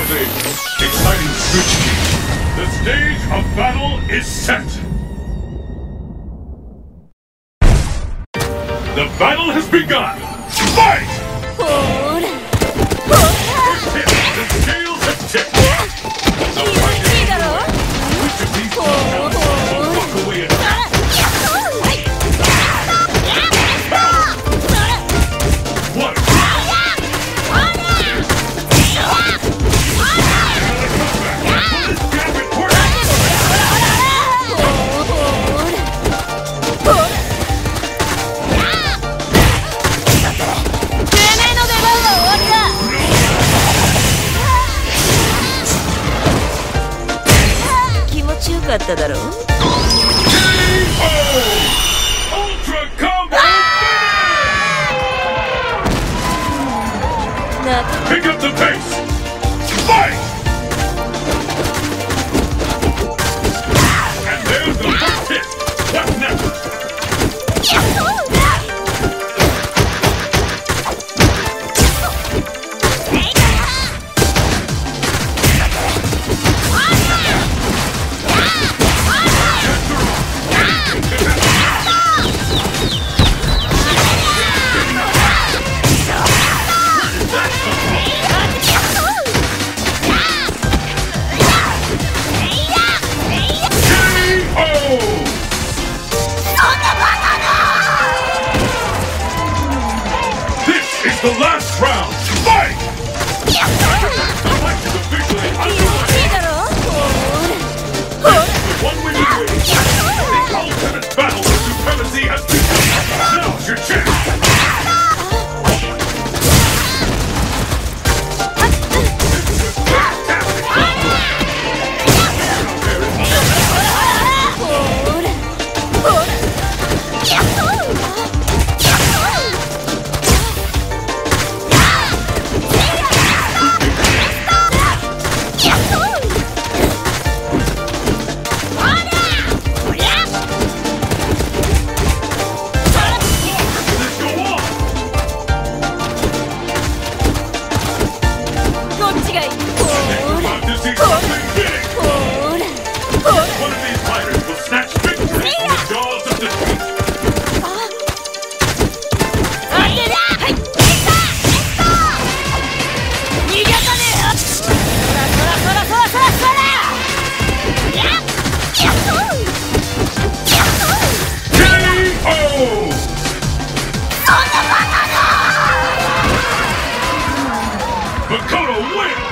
the exciting switch key. The stage of battle is set. The battle has begun. Fight! First hit, the scales have tipped. The fight is underway. Which of these compounds will walk away at Ultra combo! Pick up the pace! Fight! And there's the first hit! What's next? The last round! Fight! The fight is officially underway! The one winning way! The ultimate battle of supremacy has begun! Now's your chance! One of these fighters will snatch victory from the jaws of defeat. Makoto wins!